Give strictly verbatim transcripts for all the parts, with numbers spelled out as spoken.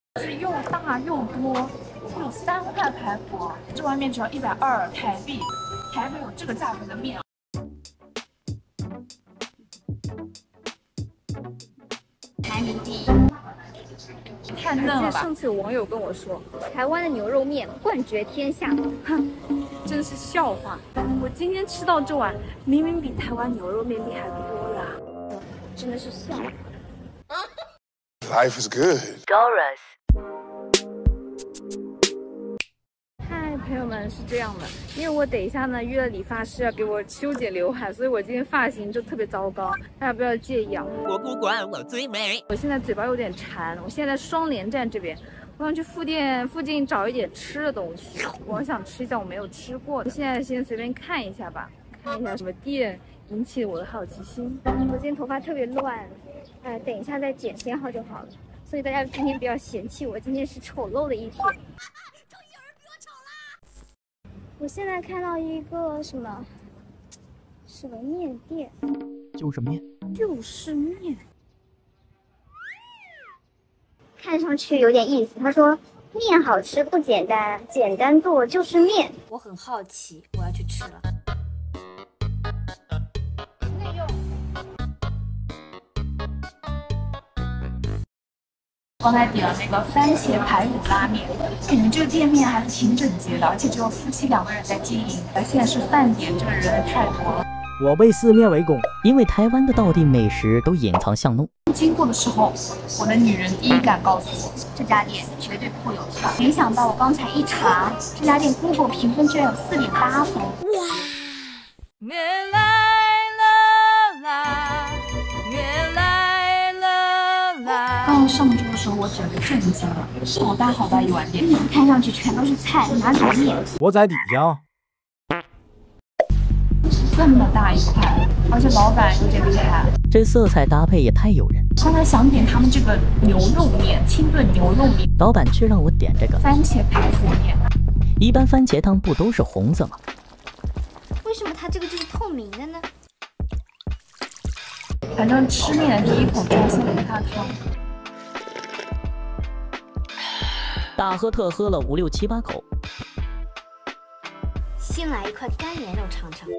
是又大又多，有三块排骨，这碗面只要一百二台币，台北有这个价格的面。 排名第一。 太嫩了吧！ 上次有网友跟我说，台湾的牛肉面冠绝天下， 哼，真是笑话。我今天吃到这碗，明明比台湾牛肉面厉害多了， 真的是笑话。 Life is good. Doris。 嗨，朋友们，是这样的，因为我等一下呢约了理发师要给我修剪刘海，所以我今天发型就特别糟糕，大家不要介意啊。 我不管，我最美。 我现在嘴巴有点馋，我现在在双连站这边，我想去附店附近找一点吃的东西，我想吃一下我没有吃过的。现在先随便看一下吧，看一下什么店引起我的好奇心。我今天头发特别乱，呃，等一下再剪剪好就好了。所以大家今天不要嫌弃我，今天是丑陋的一天。终于有人比我丑啦！我现在看到一个什么什么面店， 就是面， 就是面，看上去有点意思。他说面好吃不简单，简单做就是面。我很好奇，我要去吃了。 刚才点了那个番茄排骨拉面，感觉这个店面还是挺整洁的，而且只有夫妻两个人在经营。而现在是饭点，这个人太多了。 我被四面围攻，因为台湾的道地美食都隐藏巷弄。 经过的时候，我的女人第一感告诉我，这家店绝对不会有错。没想到我刚才一查，这家店 Google 评分居然有四点八分。哇！ 面来了啦，面来了啦。 刚上桌的时候，我整个震惊了，好大好大一碗面，看上去全都是菜，哪里有面？ 我在底下。 这么大一块，而且老板有点厉害， 这色彩搭配也太诱人。 刚才想点他们这个牛肉面，清炖牛肉面， 老板却让我点这个番茄排骨面。 一般番茄汤不都是红色吗？ 为什么它这个就是透明的呢？ 反正吃面的第一口就要先喝它的汤。 大喝特喝了五六七八口， 先来一块干莲肉尝尝。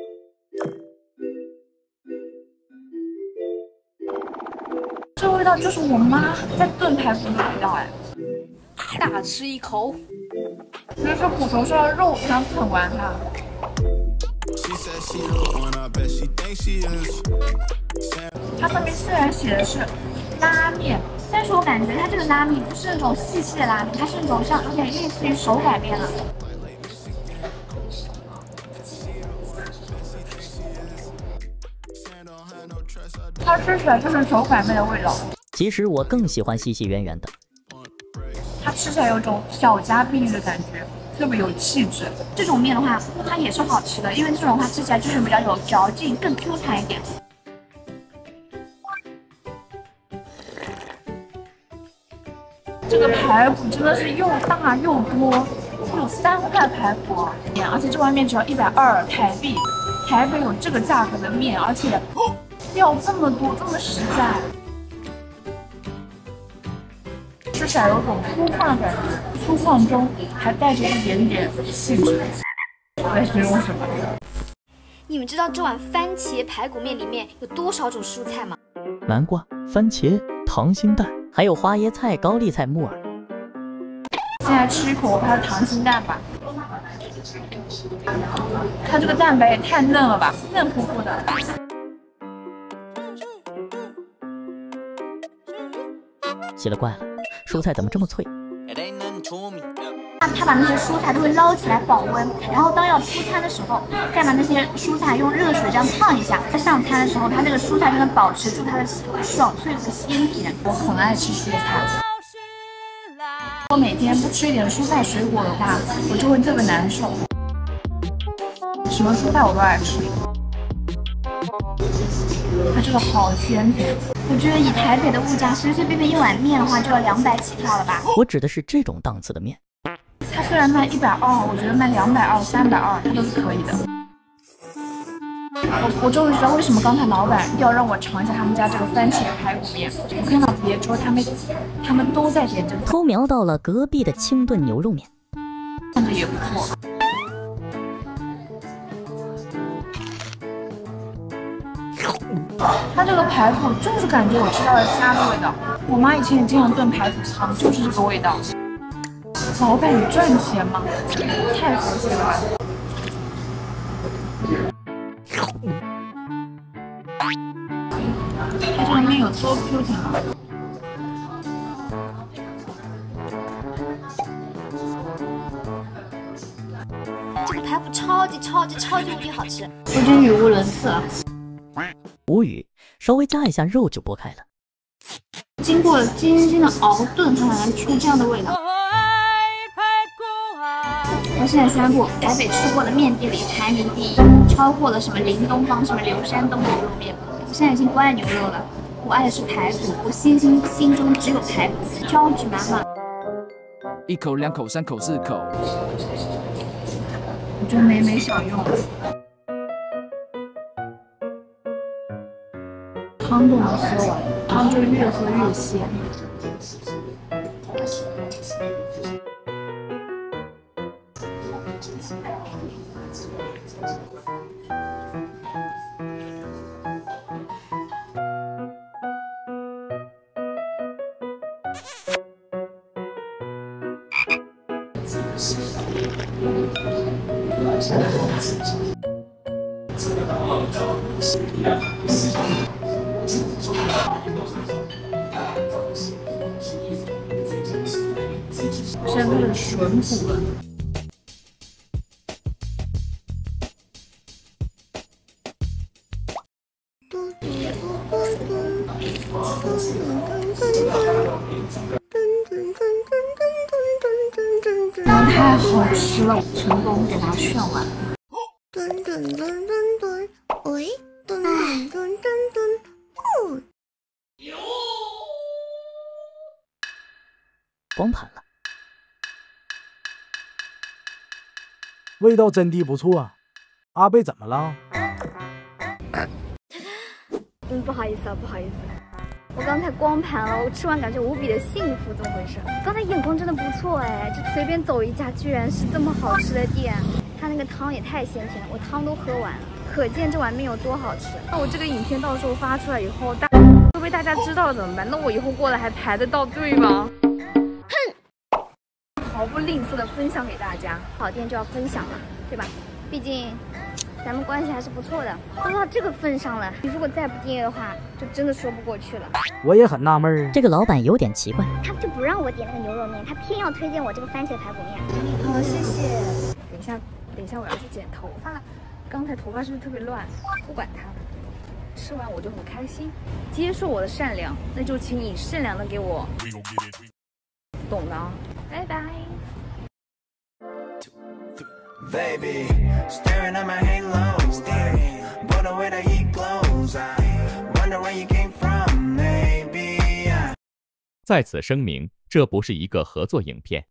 这味道就是我妈在炖排骨的味道哎！大吃一口，这是骨头上的肉，想啃完它。它上面虽然写的是拉面，但是我感觉它这个拉面不是那种细细的拉面，它是那种像有点类似于手擀面了。它吃起来就是手擀面的味道。 其实我更喜欢细细圆圆的， 它吃起来有种小家碧玉的感觉，特别有气质。这种面的话，它也是好吃的，因为这种的话吃起来就是比较有嚼劲，更 Q 弹一点。这个排骨真的是又大又多，有三块排骨，而且这碗面只要一百二台币，台北有这个价格的面，而且料这么多，这么实在。吃起来有种粗犷的感觉，粗犷中还带着一点点细致。我在形容什么？ 你们知道这碗番茄排骨面里面有多少种蔬菜吗？ 南瓜、番茄、溏心蛋，还有花椰菜、高丽菜、木耳。 现在吃一口它的溏心蛋吧，它这个蛋白也太嫩了吧，嫩乎乎的。 奇了怪了，蔬菜怎么这么脆？ 他把那些蔬菜都会捞起来保温，然后当要出餐的时候，再把那些蔬菜用热水这样烫一下。它上餐的时候，它这个蔬菜就能保持住它的爽脆和鲜甜。 我很爱吃蔬菜，我每天不吃一点蔬菜水果的话，我就会特别难受。什么蔬菜我都爱吃。它这个好鲜甜， 我觉得以台北的物价，随随便便一碗面的话就要两百起跳了吧？ 我指的是这种档次的面。 它虽然卖一百二，我觉得卖两百二、三百二它都是可以的。 我我终于知道为什么刚才老板要让我尝一下他们家这个番茄排骨面。我看到别桌他们他们都在点这个， 偷瞄到了隔壁的清炖牛肉面， 看着也不错。它这个排骨就是感觉我吃到了家的味道。我妈以前也经常炖排骨汤，就是这个味道。老板，你赚钱吗？太佛系了吧！它这个面有多 Q 弹啊！ 这个排骨超级超级超级无敌好吃， 我已经语无伦次了。 无语，稍微加一下肉就剥开了。 经过了精心的熬炖，它才能出这样的味道。我现在宣布，台北吃过的面店里排名第一，超过了什么林东方、什么刘山东牛肉面。我现在已经不爱牛肉了，我爱的是排骨，我心心心中只有排骨，胶质满满。 一口、两口、三口、四口， 我觉得美美享用。汤都能喝完，汤就越喝越鲜。现在开始吮骨了。太好吃了，成功给它炫完。 吨吨吨吨吨，喂，吨吨吨吨吨，哦。 光盘了。 味道真的不错。阿贝怎么了？ 嗯，不好意思啊，不好意思。我刚才光盘了，我吃完感觉无比的幸福，怎么回事？刚才眼光真的不错哎，就随便走一家，居然是这么好吃的店。它那个汤也太鲜甜了，我汤都喝完了，可见这碗面有多好吃。那我这个影片到时候发出来以后，大会被大家知道了怎么办？那我以后过来还排得到队吗？哼！毫不吝啬的分享给大家，好店就要分享嘛，对吧？毕竟咱们关系还是不错的，都到这个份上了，你如果再不订的话，就真的说不过去了。 我也很纳闷儿， 这个老板有点奇怪， 他就不让我点那个牛肉面，他偏要推荐我这个番茄排骨面。 好，谢谢。等一下，等一下，我要去剪头发。刚才头发是不是特别乱？不管它了，吃完我就很开心。接受我的善良，那就请你善良的给我，懂了。拜拜。 Baby, staring at my halo, staring, but the way that he glows, I wonder where you came from, maybe. 在此声明，这不是一个合作影片。